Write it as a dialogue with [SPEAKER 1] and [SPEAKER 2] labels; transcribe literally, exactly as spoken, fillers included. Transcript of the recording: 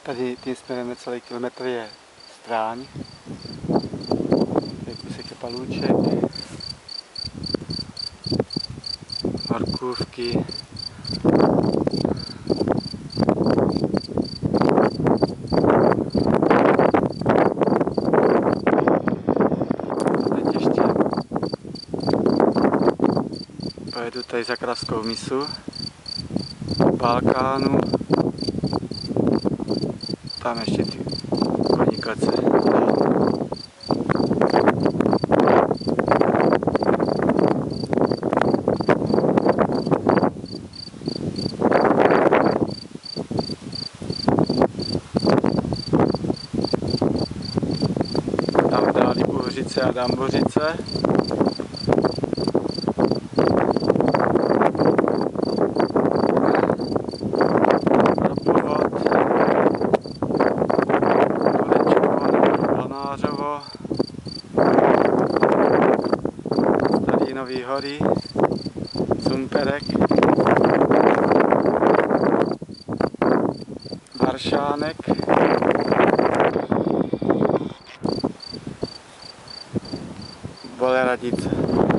[SPEAKER 1] Tady tím směrem necelý kilometr je Stráň, tady kusek je Palůček, Markůvky, a teď ještě pojedu tady za Kravskou Misu, Balkánu, tam ještě ty konikace. Tam dáli Buhořice a Dambořice. Nový hory, Cumperek, Varšánek, Boleradice.